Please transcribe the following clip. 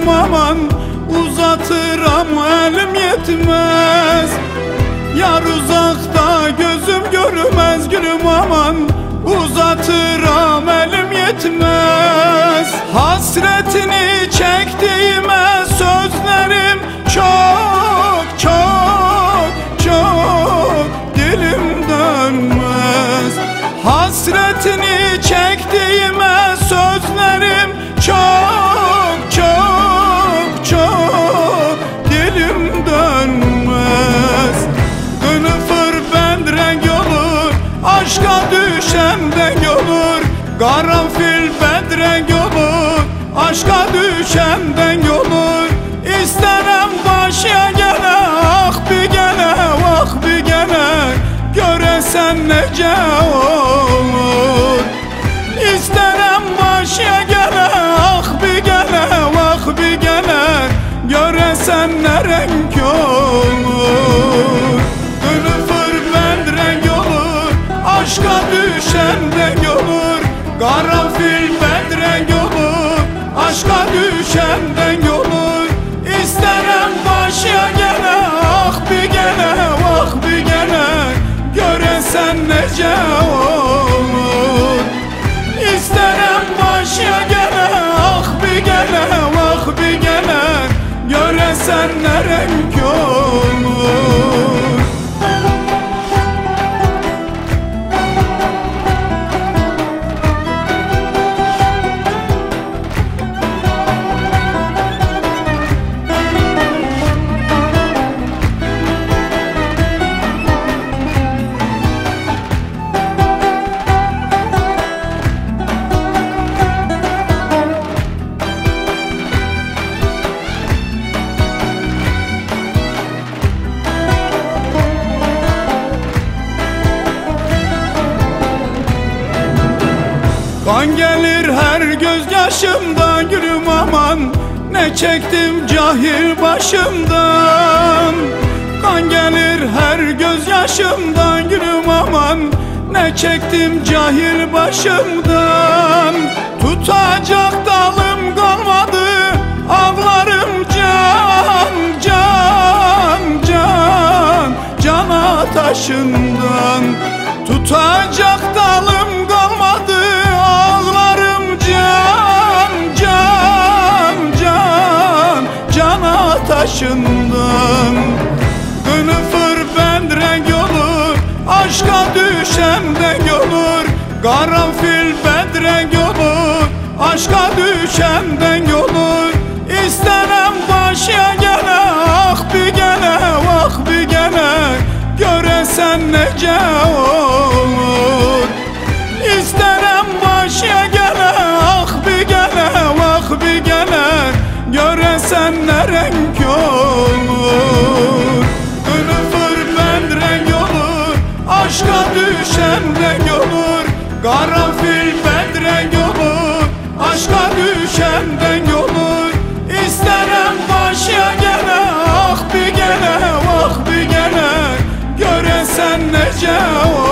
aman, uzatıram elim yetmez. Yar uzakta gözüm görmez gülüm aman, uzatıram elim yetmez. Hasretini çektiğime sözlerim çok çok çok, dilim dönmez. Hasretini çektiğime sözlerim çok çok çok, dilim dönmez. Kınıfır ben renk olur, aşka düşenden olur. Karanfil ben renk olur, aşka düşenden olur. İsterim başa gele, ah bir gele, ah bir gele, göresen nece olur. İsterim başa gele, ah bir gele, ah bir gele, göresen ne renk olur. Kınıfır ben renk olur, aşka düşenden olur. Karanfil ben renk olur, aşka düşenden olur. İsterim başa gele, ah bir gele, ah bir gele, göresen nece olur. İsterim başa gele, ah bir gele, ah bir gele, göresen ne renk olur. Kan gelir her gözyaşımdan gülüm aman, ne çektim cahil başımdan. Kan gelir her gözyaşımdan gülüm aman, ne çektim cahil başımdan. Tutacak dalım kalmadı, ağlarım can can can, can ataşından. Tutacak dalım kalmadı, ağlarım can can can, can ataşından. Kınıfır ben renk olur, aşka düşenden olur. Karanfil ben renk olur, aşka düşenden olur. İsterim başa gele, ah bir gele, ah bir gele, göresen nece olur. İsterim başa gele, ah bir gele, ah bir gele, göresen ne renk olur. Kınıfır ben renk olur, aşka düşenden olur. Karanfil ben renk olur, aşka düşenden olur. İsterim başa gele, ah bir gele, ah bir gele, göresen nece olur.